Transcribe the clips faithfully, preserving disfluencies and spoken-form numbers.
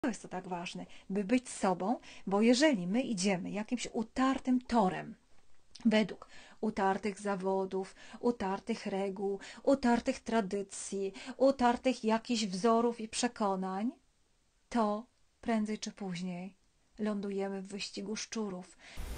jest to tak ważne, by być sobą, bo jeżeli my idziemy jakimś utartym torem, według utartych zawodów, utartych reguł, utartych tradycji, utartych jakichś wzorów i przekonań, to prędzej czy później lądujemy w wyścigu szczurów.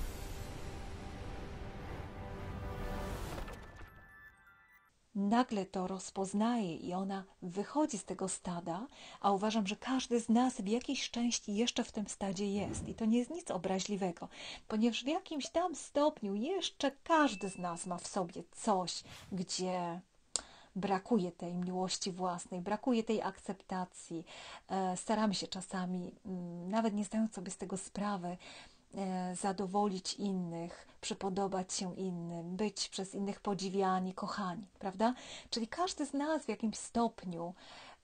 Nagle to rozpoznaje i ona wychodzi z tego stada, a uważam, że każdy z nas w jakiejś części jeszcze w tym stadzie jest. I to nie jest nic obraźliwego, ponieważ w jakimś tam stopniu jeszcze każdy z nas ma w sobie coś, gdzie brakuje tej miłości własnej, brakuje tej akceptacji. Staramy się czasami, nawet nie zdając sobie z tego sprawy, zadowolić innych, przypodobać się innym, być przez innych podziwiani, kochani, prawda? Czyli każdy z nas w jakimś stopniu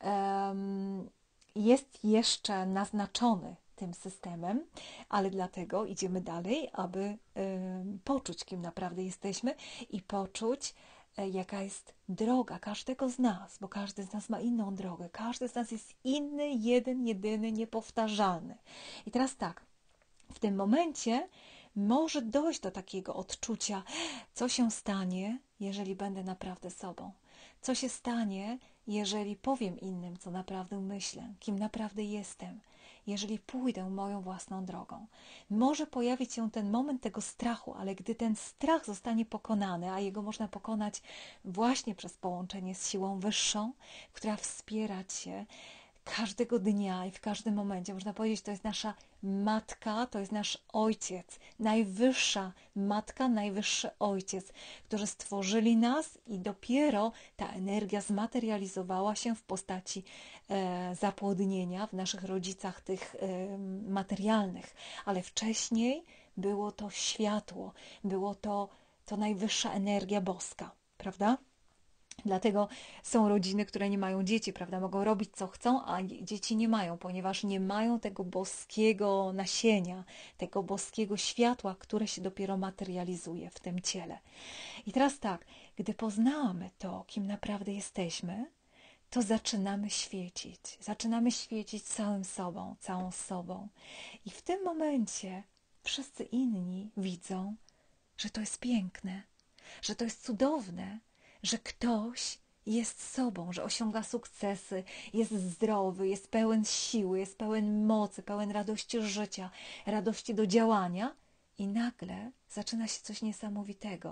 um, jest jeszcze naznaczony tym systemem, ale dlatego idziemy dalej, aby um, poczuć, kim naprawdę jesteśmy i poczuć, jaka jest droga każdego z nas, bo każdy z nas ma inną drogę, każdy z nas jest inny, jeden, jedyny, niepowtarzalny. I teraz tak, w tym momencie może dojść do takiego odczucia, co się stanie, jeżeli będę naprawdę sobą. Co się stanie, jeżeli powiem innym, co naprawdę myślę, kim naprawdę jestem, jeżeli pójdę moją własną drogą. Może pojawić się ten moment tego strachu, ale gdy ten strach zostanie pokonany, a jego można pokonać właśnie przez połączenie z siłą wyższą, która wspiera Cię każdego dnia i w każdym momencie. Można powiedzieć, to jest nasza matka, to jest nasz ojciec, najwyższa matka, najwyższy ojciec, którzy stworzyli nas i dopiero ta energia zmaterializowała się w postaci e, zapłodnienia w naszych rodzicach tych e, materialnych, ale wcześniej było to światło, było to, to najwyższa energia boska, prawda? Dlatego są rodziny, które nie mają dzieci, prawda? Mogą robić co chcą, a dzieci nie mają, ponieważ nie mają tego boskiego nasienia, tego boskiego światła, które się dopiero materializuje w tym ciele. I teraz tak, gdy poznamy to, kim naprawdę jesteśmy, to zaczynamy świecić. Zaczynamy świecić całym sobą, całą sobą. I w tym momencie wszyscy inni widzą, że to jest piękne, że to jest cudowne, że ktoś jest sobą, że osiąga sukcesy, jest zdrowy, jest pełen siły, jest pełen mocy, pełen radości życia, radości do działania i nagle zaczyna się coś niesamowitego.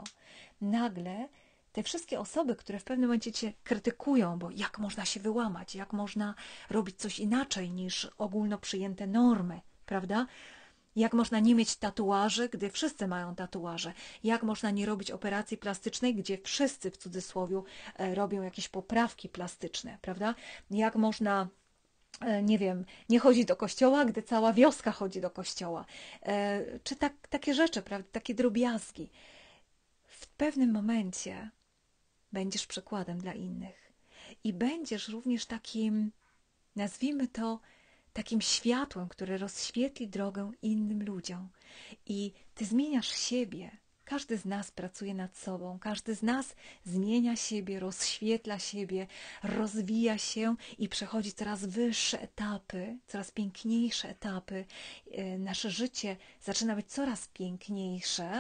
Nagle te wszystkie osoby, które w pewnym momencie Cię krytykują, bo jak można się wyłamać, jak można robić coś inaczej niż ogólno przyjęte normy, prawda? Jak można nie mieć tatuaży, gdy wszyscy mają tatuaże? Jak można nie robić operacji plastycznej, gdzie wszyscy w cudzysłowie robią jakieś poprawki plastyczne, prawda? Jak można, nie wiem, nie chodzić do kościoła, gdy cała wioska chodzi do kościoła? Czy tak, takie rzeczy, prawda? Takie drobiazgi. W pewnym momencie będziesz przykładem dla innych. I będziesz również takim, nazwijmy to, takim światłem, które rozświetli drogę innym ludziom. I Ty zmieniasz siebie. Każdy z nas pracuje nad sobą, każdy z nas zmienia siebie, rozświetla siebie, rozwija się i przechodzi coraz wyższe etapy, coraz piękniejsze etapy. Nasze życie zaczyna być coraz piękniejsze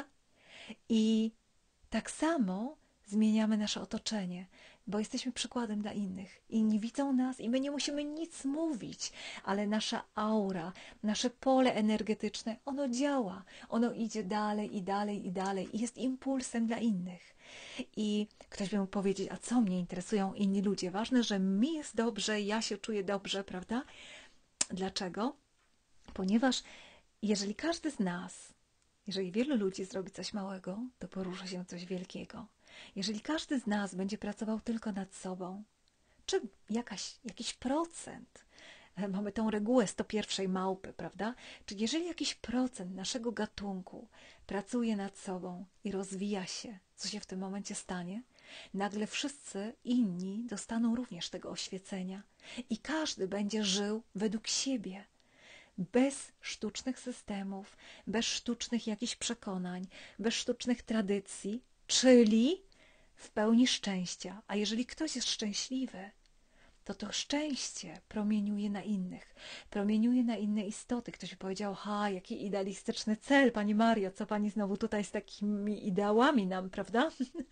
i tak samo zmieniamy nasze otoczenie, bo jesteśmy przykładem dla innych. Inni widzą nas i my nie musimy nic mówić, ale nasza aura, nasze pole energetyczne, ono działa. Ono idzie dalej i dalej i dalej i jest impulsem dla innych. I ktoś by mógł powiedzieć, a co mnie interesują inni ludzie? Ważne, że mi jest dobrze, ja się czuję dobrze, prawda? Dlaczego? Ponieważ jeżeli każdy z nas, jeżeli wielu ludzi zrobi coś małego, to porusza się coś wielkiego. Jeżeli każdy z nas będzie pracował tylko nad sobą, czy jakaś, jakiś procent, mamy tą regułę sto pierwszej małpy, prawda? Czyli jeżeli jakiś procent naszego gatunku pracuje nad sobą i rozwija się, co się w tym momencie stanie? Nagle wszyscy inni dostaną również tego oświecenia i każdy będzie żył według siebie. Bez sztucznych systemów, bez sztucznych jakichś przekonań, bez sztucznych tradycji, czyli w pełni szczęścia. A jeżeli ktoś jest szczęśliwy, to to szczęście promieniuje na innych, promieniuje na inne istoty. Ktoś by powiedział, ha, jaki idealistyczny cel, Pani Mario, co Pani znowu tutaj z takimi ideałami nam, prawda?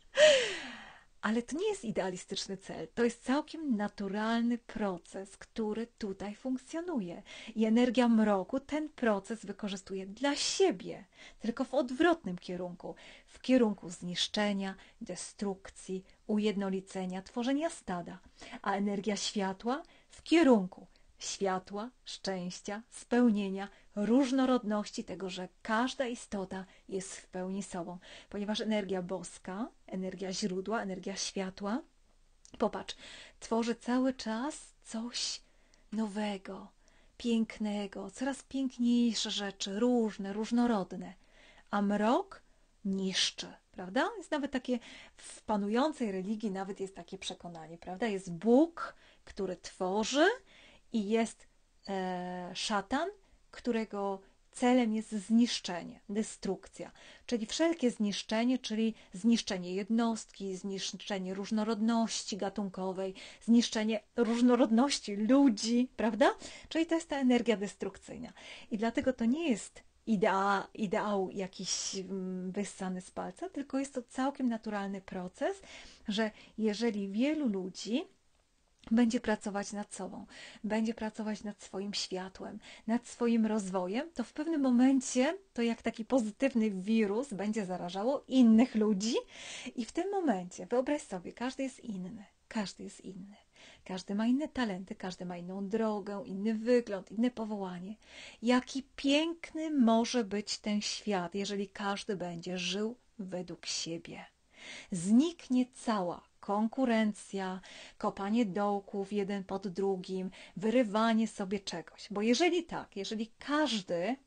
Ale to nie jest idealistyczny cel, to jest całkiem naturalny proces, który tutaj funkcjonuje. I energia mroku ten proces wykorzystuje dla siebie, tylko w odwrotnym kierunku, w kierunku zniszczenia, destrukcji, ujednolicenia, tworzenia stada, a energia światła w kierunku światła, szczęścia, spełnienia, różnorodności tego, że każda istota jest w pełni sobą. Ponieważ energia boska, energia źródła, energia światła, popatrz, tworzy cały czas coś nowego, pięknego, coraz piękniejsze rzeczy, różne, różnorodne. A mrok niszczy, prawda? Jest nawet takie, w panującej religii nawet jest takie przekonanie, prawda? Jest Bóg, który tworzy, i jest e, szatan, którego celem jest zniszczenie, destrukcja. Czyli wszelkie zniszczenie, czyli zniszczenie jednostki, zniszczenie różnorodności gatunkowej, zniszczenie różnorodności ludzi, prawda? Czyli to jest ta energia destrukcyjna. I dlatego to nie jest idea, ideał jakiś wyssany z palca, tylko jest to całkiem naturalny proces, że jeżeli wielu ludzi będzie pracować nad sobą, będzie pracować nad swoim światłem, nad swoim rozwojem, to w pewnym momencie to jak taki pozytywny wirus będzie zarażało innych ludzi i w tym momencie, wyobraź sobie, każdy jest inny, każdy jest inny. Każdy ma inne talenty, każdy ma inną drogę, inny wygląd, inne powołanie. Jaki piękny może być ten świat, jeżeli każdy będzie żył według siebie. Zniknie cała konkurencja, kopanie dołków jeden pod drugim, wyrywanie sobie czegoś. Bo jeżeli tak, jeżeli każdy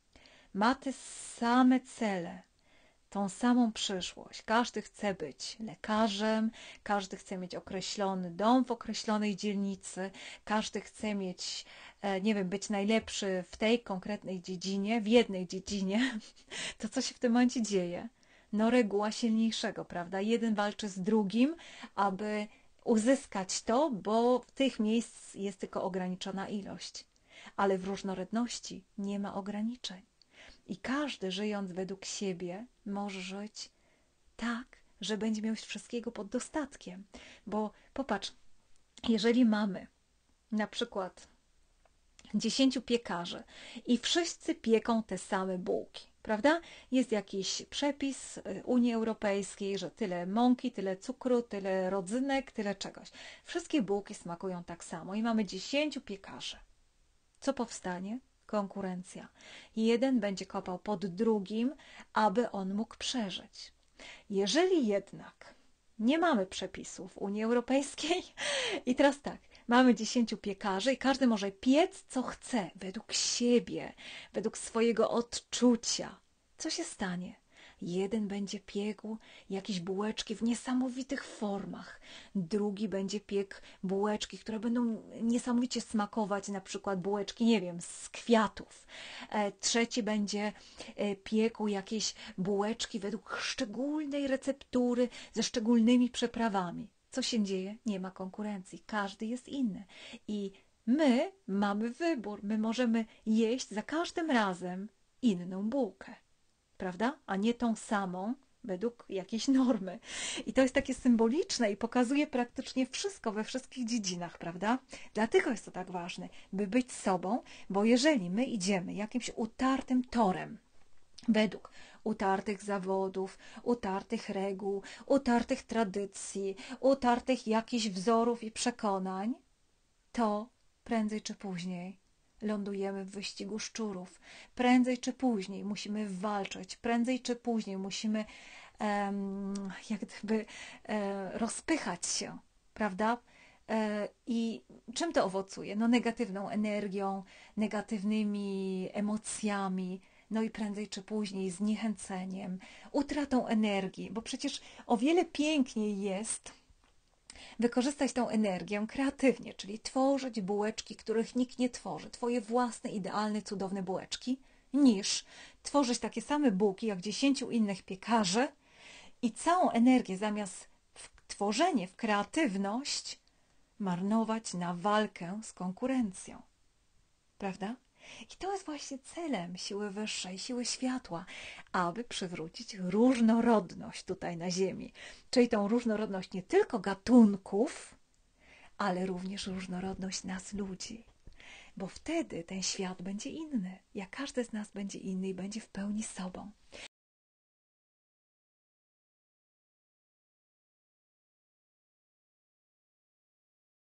ma te same cele, tą samą przyszłość, każdy chce być lekarzem, każdy chce mieć określony dom w określonej dzielnicy, każdy chce mieć, nie wiem, być najlepszy w tej konkretnej dziedzinie, w jednej dziedzinie, to co się w tym momencie dzieje? No reguła silniejszego, prawda? Jeden walczy z drugim, aby uzyskać to, bo tych miejsc jest tylko ograniczona ilość. Ale w różnorodności nie ma ograniczeń. I każdy, żyjąc według siebie, może żyć tak, że będzie miał wszystkiego pod dostatkiem. Bo popatrz, jeżeli mamy na przykład dziesięciu piekarzy i wszyscy pieką te same bułki, prawda? Jest jakiś przepis Unii Europejskiej, że tyle mąki, tyle cukru, tyle rodzynek, tyle czegoś. Wszystkie bułki smakują tak samo i mamy dziesięciu piekarzy. Co powstanie? Konkurencja. Jeden będzie kopał pod drugim, aby on mógł przeżyć. Jeżeli jednak nie mamy przepisów Unii Europejskiej i teraz tak, mamy dziesięciu piekarzy i każdy może piec, co chce, według siebie, według swojego odczucia. Co się stanie? Jeden będzie piekł jakieś bułeczki w niesamowitych formach. Drugi będzie piekł bułeczki, które będą niesamowicie smakować, na przykład bułeczki, nie wiem, z kwiatów. E, trzeci będzie e, piekł jakieś bułeczki według szczególnej receptury, ze szczególnymi przyprawami. Co się dzieje? Nie ma konkurencji. Każdy jest inny. I my mamy wybór. My możemy jeść za każdym razem inną bułkę. Prawda? A nie tą samą według jakiejś normy. I to jest takie symboliczne i pokazuje praktycznie wszystko we wszystkich dziedzinach, prawda? Dlatego jest to tak ważne, by być sobą, bo jeżeli my idziemy jakimś utartym torem, według utartych zawodów, utartych reguł, utartych tradycji, utartych jakichś wzorów i przekonań, to prędzej czy później lądujemy w wyścigu szczurów. Prędzej czy później musimy walczyć, prędzej czy później musimy um, jak gdyby e, rozpychać się, prawda? E, I czym to owocuje? No negatywną energią, negatywnymi emocjami, no i prędzej czy później zniechęceniem, utratą energii, bo przecież o wiele piękniej jest wykorzystać tę energię kreatywnie, czyli tworzyć bułeczki, których nikt nie tworzy, twoje własne, idealne, cudowne bułeczki, niż tworzyć takie same bułki jak dziesięciu innych piekarzy i całą energię zamiast w tworzenie, w kreatywność marnować na walkę z konkurencją. Prawda? I to jest właśnie celem siły wyższej, siły światła, aby przywrócić różnorodność tutaj na Ziemi. Czyli tą różnorodność nie tylko gatunków, ale również różnorodność nas ludzi. Bo wtedy ten świat będzie inny. Jak każdy z nas będzie inny i będzie w pełni sobą.